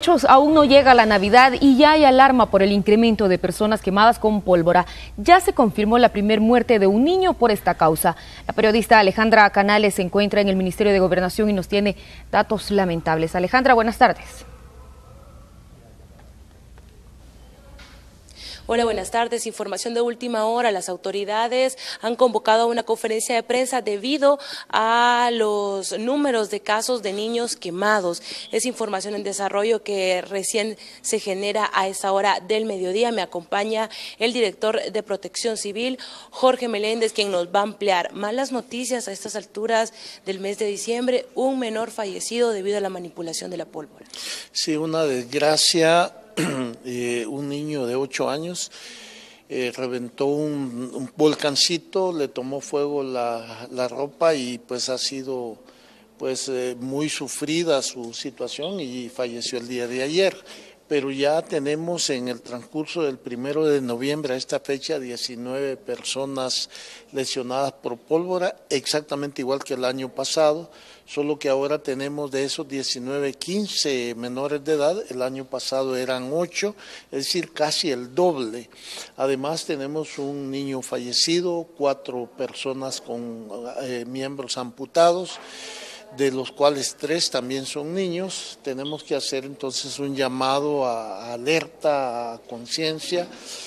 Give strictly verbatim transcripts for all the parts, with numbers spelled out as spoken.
muchos, aún no llega la Navidad y ya hay alarma por el incremento de personas quemadas con pólvora. Ya se confirmó la primera muerte de un niño por esta causa. La periodista Alejandra Canales se encuentra en el Ministerio de Gobernación y nos tiene datos lamentables. Alejandra, buenas tardes. Hola, buenas tardes. Información de última hora. Las autoridades han convocado a una conferencia de prensa debido a los números de casos de niños quemados. Es información en desarrollo que recién se genera a esta hora del mediodía. Me acompaña el director de Protección Civil, Jorge Meléndez, quien nos va a ampliar malas noticias a estas alturas del mes de diciembre. Un menor fallecido debido a la manipulación de la pólvora. Sí, una desgracia. Eh, un niño de ocho años eh, reventó un, un volcancito, le tomó fuego la, la ropa y pues ha sido pues eh, muy sufrida su situación y falleció el día de ayer. Pero ya tenemos en el transcurso del primero de noviembre a esta fecha diecinueve personas lesionadas por pólvora, exactamente igual que el año pasado, solo que ahora tenemos de esos diecinueve, quince menores de edad, el año pasado eran ocho, es decir, casi el doble. Además tenemos un niño fallecido, cuatro personas con eh, miembros amputados, de los cuales tres también son niños. Tenemos que hacer entonces un llamado a, a alerta, a conciencia.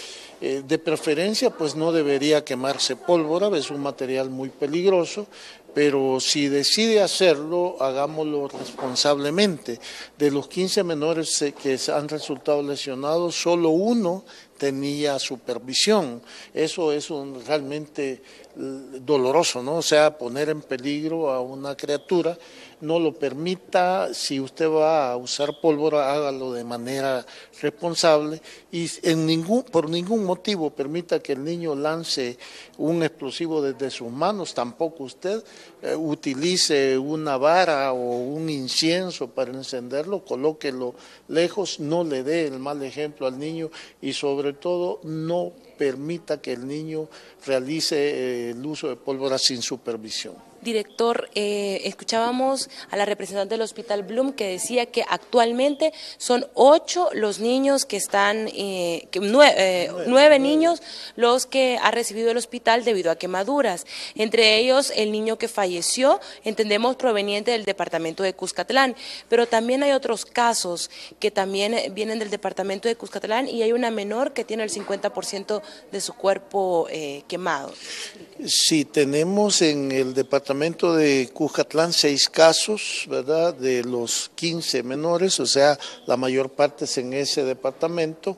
Eh, de preferencia, pues no debería quemarse pólvora, es un material muy peligroso, pero si decide hacerlo, hagámoslo responsablemente. De los quince menores que han resultado lesionados, solo uno tenía supervisión. Eso es un, realmente doloroso, ¿no? O sea, poner en peligro a una criatura. No lo permita. Si usted va a usar pólvora, hágalo de manera responsable y en ningún, por ningún motivo permita que el niño lance un explosivo desde sus manos, tampoco usted eh, utilice una vara o un incienso para encenderlo, colóquelo lejos, no le dé el mal ejemplo al niño y sobre todo no permita que el niño realice eh, el uso de pólvora sin supervisión. Director, eh, escuchábamos a la representante del Hospital Bloom que decía que actualmente son ocho los niños que están, eh, que nueve, eh, nueve, nueve niños los que ha recibido el hospital debido a quemaduras. Entre ellos el niño que falleció, entendemos proveniente del departamento de Cuscatlán, pero también hay otros casos que también vienen del departamento de Cuscatlán y hay una menor que tiene el cincuenta por ciento de su cuerpo eh, quemado. Sí, tenemos en el departamento de Cuscatlán seis casos, ¿verdad?, de los quince menores, o sea, la mayor parte es en ese departamento.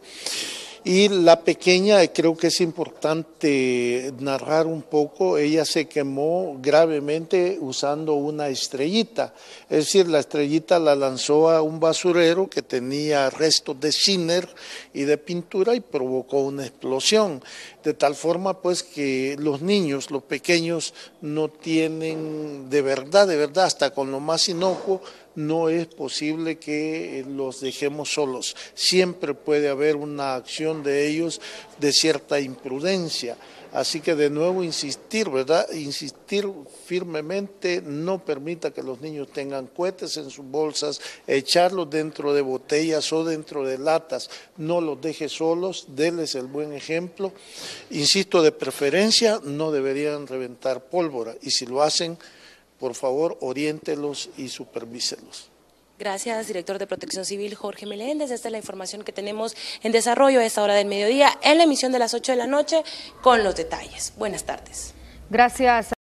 Y la pequeña, creo que es importante narrar un poco, ella se quemó gravemente usando una estrellita, es decir, la estrellita la lanzó a un basurero que tenía restos de ciner y de pintura y provocó una explosión, de tal forma pues que los niños, los pequeños no tienen de verdad, de verdad, hasta con lo más inocuo, no es posible que los dejemos solos. Siempre puede haber una acción de ellos de cierta imprudencia. Así que de nuevo insistir, ¿verdad? Insistir firmemente, no permita que los niños tengan cohetes en sus bolsas, echarlos dentro de botellas o dentro de latas, no los deje solos, déles el buen ejemplo. Insisto, de preferencia no deberían reventar pólvora y si lo hacen, por favor, oriéntelos y supervíselos. Gracias, director de Protección Civil, Jorge Meléndez. Esta es la información que tenemos en desarrollo a esta hora del mediodía en la emisión de las ocho de la noche con los detalles. Buenas tardes. Gracias.